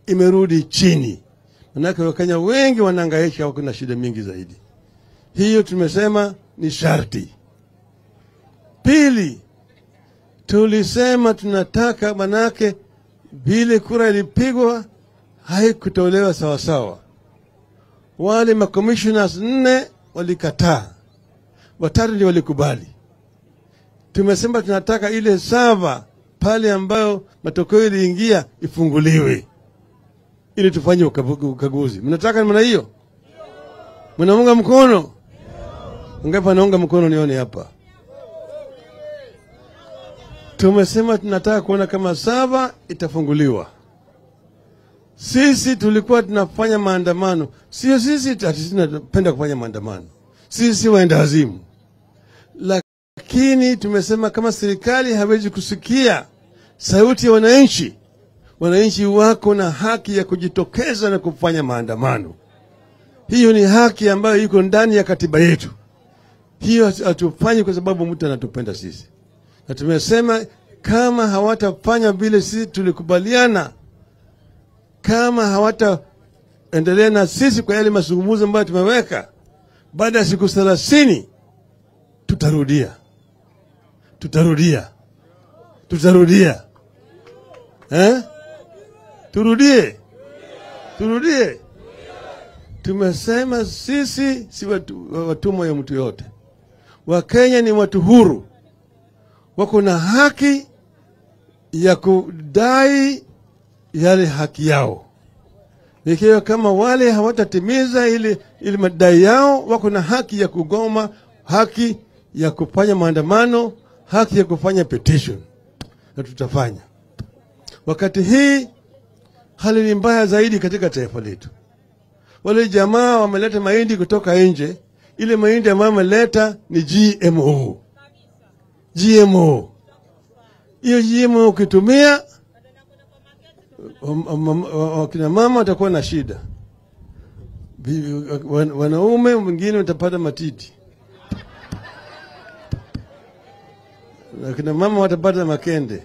imerudi chini. Manake Wakenya wengi wanahangaika, wako na shida mingi zaidi. Hiyo tumesema ni sharti. Pili, tulisema tunataka, manake vile kura ilipigwa haikutolewa sawa sawa. Wale commissioners 4 walikataa, 3 ndio walikubali. Tumesema tunataka ile server pale ambayo matokeo iliingia ifunguliwe ili tufanye ukaguzi. Mnataka namna hiyo? Mnaunga mkono? Ngapi anaunga mkono nione hapa? Tumesema tunataka kuona kama server itafunguliwa. Sisi tulikuwa tunafanya maandamano. Sio sisi tunapenda kufanya maandamano. Sisi waenda wazimu. Lakini tumesema kama serikali hawezi kusikia sauti ya wananchi, wananchi wako na haki ya kujitokeza na kufanya maandamano. Hiyo ni haki ambayo iko ndani ya katiba yetu. Hiyo hatufanyi kwa sababu mtu anatupenda sisi. Na tumesema kama hawatafanya vile sisi tulikubaliana, kama hawataendelea na sisi kwa yale mazungumzo ambayo tumeweka, baada ya siku 30 tutarudia. Turudie. Tumesema sisi si watumwa ya mtu yote. Wakenya ni watu huru. Wako na haki ya kudai yale haki yao. Ikiwa kama wale hawatatimiza ili madai yao, wako na haki ya kugoma, haki ya kufanya maandamano, haki ya kufanya petition. Na tutafanya. Wakati hii hali ni mbaya zaidi katika taifa letu. Wale jamaa wameleta mahindi kutoka nje. Ile mahindi ambayo wameleta ni GMO. Hiyo GMO ukitumia, wakina mama watakuwa na shida. Wanaume wengine watapata matiti. Wakina mama watapata makende.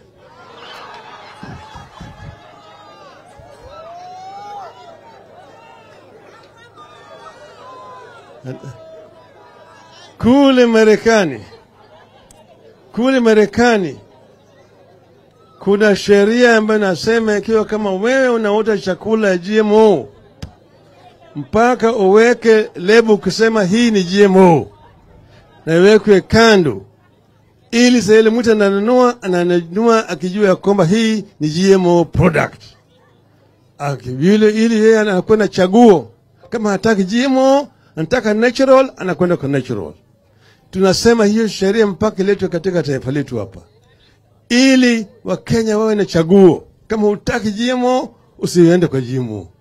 Kule Marekani kuna sheria ambayo nasema ikiwa kama wewe unaota chakula ya GMO, mpaka uweke lebo kusema hii ni GMO na iwekwe kando, ili sasa ile mtu ananunua akijua kwamba hii ni GMO product. Ili yeye anakwenda chaguo, kama hataki GMO anataka natural, anakwenda kwa natural. Tunasema hiyo sheria mpaka iletwe katika taifa letu hapa, ili Wakenya wawe na chaguo. Kama hutaki GMO, usiende kwa GMO.